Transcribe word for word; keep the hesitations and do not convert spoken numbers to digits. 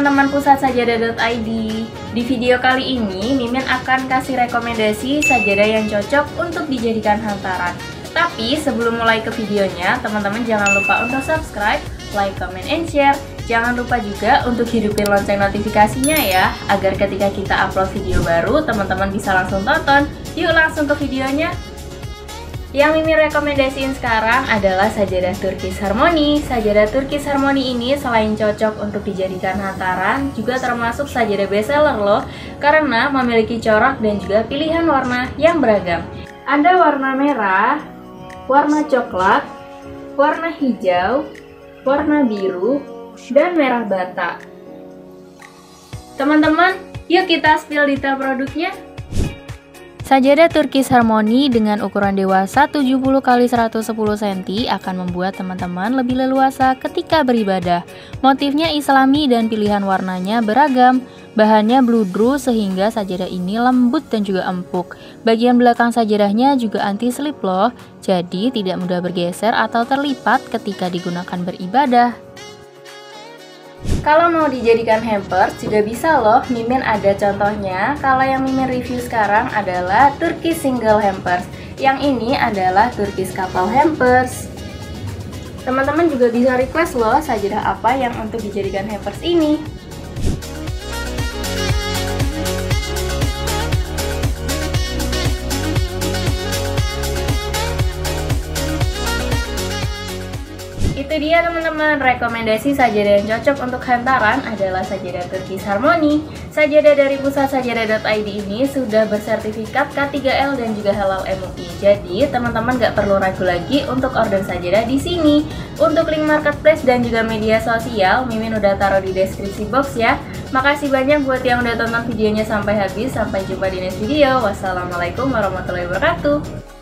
teman-teman Pusat Sajadah dot I D. Di video kali ini, Mimin akan kasih rekomendasi sajadah yang cocok untuk dijadikan hantaran. Tapi sebelum mulai ke videonya, teman-teman jangan lupa untuk subscribe, like, comment, and share. Jangan lupa juga untuk hidupin lonceng notifikasinya ya, agar ketika kita upload video baru, teman-teman bisa langsung tonton. Yuk langsung ke videonya. Yang Mimin rekomendasiin sekarang adalah sajadah Turkish Harmony. Sajadah Turkish Harmony ini selain cocok untuk dijadikan hantaran, juga termasuk sajadah bestseller loh, karena memiliki corak dan juga pilihan warna yang beragam. Ada warna merah, warna coklat, warna hijau, warna biru, dan merah bata. Teman-teman, yuk kita spill detail produknya. Sajadah Turkish Harmony dengan ukuran dewasa tujuh puluh kali seratus sepuluh sentimeter akan membuat teman-teman lebih leluasa ketika beribadah. Motifnya islami dan pilihan warnanya beragam. Bahannya bludru sehingga sajadah ini lembut dan juga empuk. Bagian belakang sajadahnya juga anti slip loh, jadi tidak mudah bergeser atau terlipat ketika digunakan beribadah. Kalau mau dijadikan hampers juga bisa loh, Mimin ada contohnya. Kalau yang Mimin review sekarang adalah Turkish Single Hampers. Yang ini adalah Turkish Couple Hampers. Teman-teman juga bisa request loh sajadah apa yang untuk dijadikan hampers ini. Itu dia teman-teman, rekomendasi sajadah yang cocok untuk hantaran adalah sajadah Turkish Harmony. Sajadah dari Pusat Sajadah dot I D ini sudah bersertifikat K tiga L dan juga halal M U I. Jadi teman-teman gak perlu ragu lagi untuk order sajadah di sini. Untuk link marketplace dan juga media sosial, Mimin udah taruh di deskripsi box ya. Makasih banyak buat yang udah tonton videonya sampai habis. Sampai jumpa di next video. Wassalamualaikum warahmatullahi wabarakatuh.